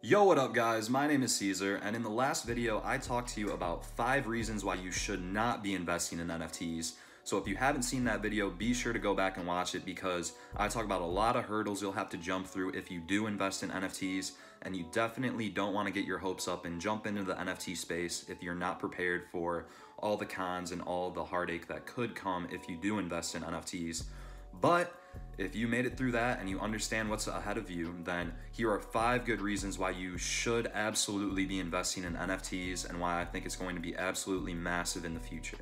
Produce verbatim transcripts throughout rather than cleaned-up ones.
Yo, what up guys? My name is Caesar, and in the last video I talked to you about five reasons why you should not be investing in N F Ts. So if you haven't seen that video, be sure to go back and watch it because I talk about a lot of hurdles you'll have to jump through if you do invest in N F Ts, and you definitely don't want to get your hopes up and jump into the N F T space if you're not prepared for all the cons and all the heartache that could come if you do invest in N F Ts. But if you made it through that and you understand what's ahead of you, then here are five good reasons why you should absolutely be investing in N F Ts and why I think it's going to be absolutely massive in the future.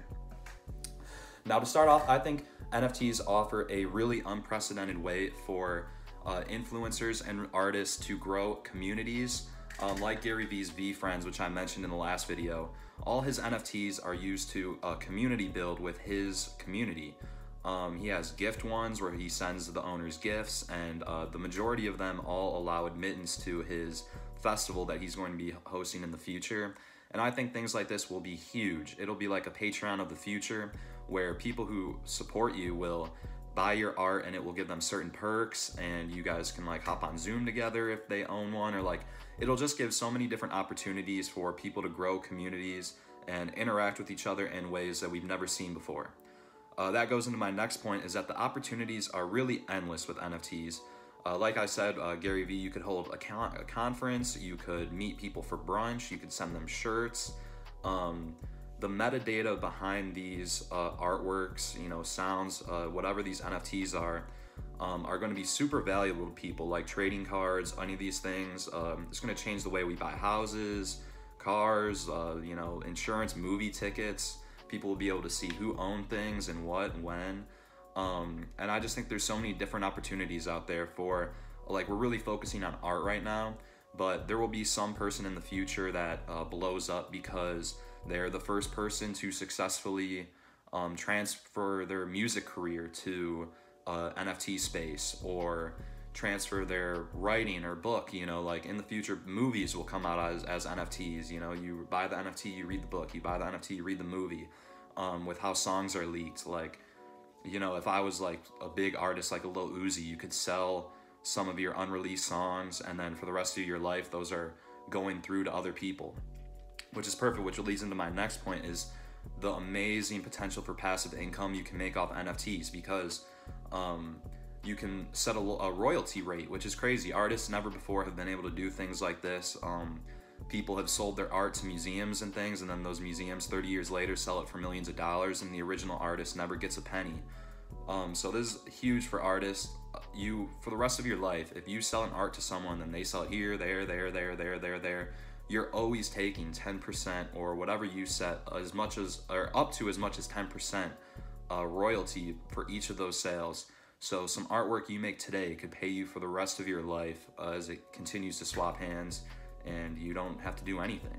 Now to start off, I think N F Ts offer a really unprecedented way for uh, influencers and artists to grow communities. Um, like Gary Vee's V-Friends, which I mentioned in the last video, all his N F Ts are used to uh, community build with his community. Um, he has gift ones where he sends the owners gifts, and uh, the majority of them all allow admittance to his festival that he's going to be hosting in the future. And I think things like this will be huge. It'll be like a Patreon of the future where people who support you will buy your art and it will give them certain perks, and you guys can like hop on Zoom together if they own one, or like it'll just give so many different opportunities for people to grow communities and interact with each other in ways that we've never seen before. Uh, that goes into my next point, is that the opportunities are really endless with N F Ts. Uh, like I said, uh, Gary Vee, you could hold a, con a conference, you could meet people for brunch, you could send them shirts. Um, the metadata behind these uh, artworks, you know, sounds, uh, whatever these N F Ts are, um, are going to be super valuable to people, like trading cards, any of these things. Um, it's going to change the way we buy houses, cars, uh, you know, insurance, movie tickets. People will be able to see who owned things and what and when. Um, and I just think there's so many different opportunities out there for, like, we're really focusing on art right now, but there will be some person in the future that uh, blows up because they're the first person to successfully um, transfer their music career to uh, N F T space, or transfer their writing or book. You know, like in the future, movies will come out as, as N F Ts. You know, you buy the N F T, you read the book, you buy the N F T, you read the movie. Um, with how songs are leaked, like, you know, if I was like a big artist like a Lil Uzi, you could sell some of your unreleased songs, and then for the rest of your life those are going through to other people, which is perfect, which leads into my next point, is the amazing potential for passive income you can make off N F Ts, because um, you can set a, a royalty rate, which is crazy. Artists never before have been able to do things like this. Um, people have sold their art to museums and things, and then those museums thirty years later sell it for millions of dollars, and the original artist never gets a penny. Um, so this is huge for artists. You, for the rest of your life, if you sell an art to someone, then they sell it here, there, there, there, there, there, there, you're always taking ten percent or whatever you set, as much as, or up to as much as ten percent uh, royalty for each of those sales. So some artwork you make today could pay you for the rest of your life uh, as it continues to swap hands, and you don't have to do anything.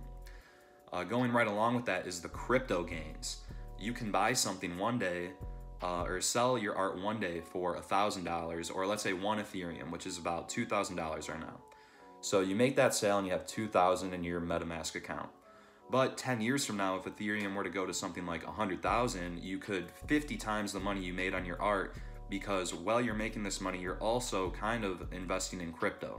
Uh, going right along with that is the crypto gains. You can buy something one day, uh, or sell your art one day for one thousand dollars, or let's say one Ethereum, which is about two thousand dollars right now. So you make that sale and you have two thousand dollars in your MetaMask account. But ten years from now, if Ethereum were to go to something like one hundred thousand dollars, you could fifty times the money you made on your art, because while you're making this money, you're also kind of investing in crypto.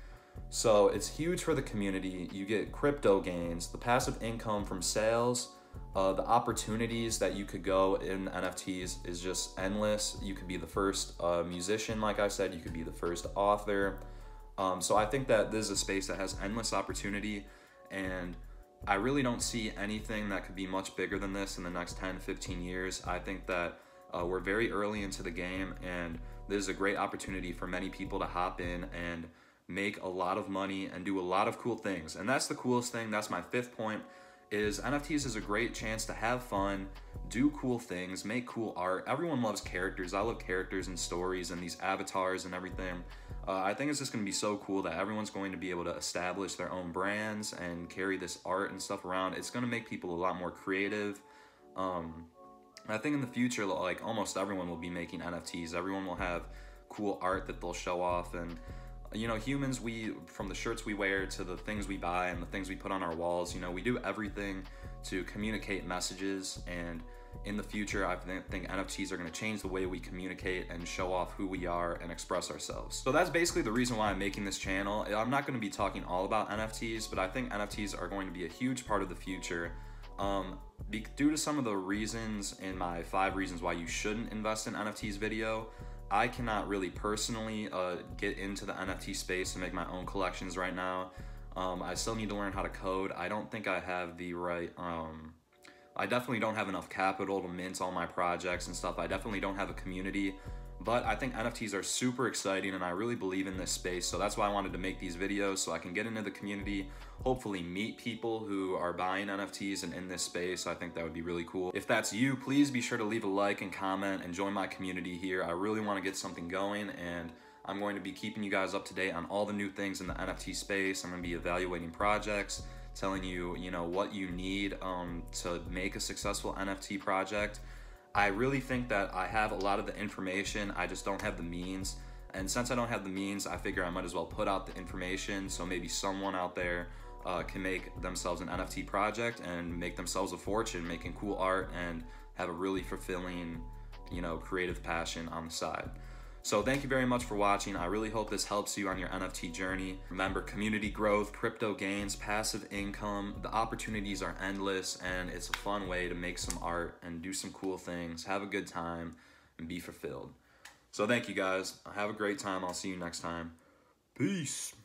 So it's huge for the community. You get crypto gains, the passive income from sales, uh, the opportunities that you could go in N F Ts is just endless. You could be the first uh, musician, like I said, you could be the first author. Um, so I think that this is a space that has endless opportunity, and I really don't see anything that could be much bigger than this in the next ten, fifteen years. I think that uh, we're very early into the game, and this is a great opportunity for many people to hop in and make a lot of money and do a lot of cool things. And that's the coolest thing. That's my fifth point, is N F Ts is a great chance to have fun, do cool things, make cool art. Everyone loves characters. I love characters and stories and these avatars and everything. Uh, I think it's just going to be so cool that everyone's going to be able to establish their own brands and carry this art and stuff around. It's going to make people a lot more creative. Um, I think in the future, like, almost everyone will be making N F Ts. Everyone will have cool art that they'll show off. And you know, humans, we, from the shirts we wear to the things we buy and the things we put on our walls, you know, we do everything to communicate messages, and in the future, I think N F Ts are going to change the way we communicate and show off who we are and express ourselves. So that's basically the reason why I'm making this channel. I'm not going to be talking all about N F Ts, but I think N F Ts are going to be a huge part of the future. Um, be, due to some of the reasons in my five reasons why you shouldn't invest in N F Ts video, I cannot really personally uh, get into the N F T space and make my own collections right now. Um, I still need to learn how to code. I don't think I have the right... Um, I definitely don't have enough capital to mint all my projects and stuff. I definitely don't have a community, but I think N F Ts are super exciting and I really believe in this space. So that's why I wanted to make these videos so I can get into the community, hopefully meet people who are buying N F Ts and in this space. I think that would be really cool. If that's you, please be sure to leave a like and comment and join my community here. I really want to get something going, and I'm going to be keeping you guys up to date on all the new things in the N F T space. I'm going to be evaluating projects, telling you, you know, what you need um, to make a successful N F T project. I really think that I have a lot of the information, I just don't have the means. And since I don't have the means, I figure I might as well put out the information so maybe someone out there uh, can make themselves an N F T project and make themselves a fortune making cool art and have a really fulfilling, you know, creative passion on the side. So thank you very much for watching. I really hope this helps you on your N F T journey. Remember, community growth, crypto gains, passive income, the opportunities are endless, and it's a fun way to make some art and do some cool things, have a good time, and be fulfilled. So thank you guys. Have a great time. I'll see you next time. Peace.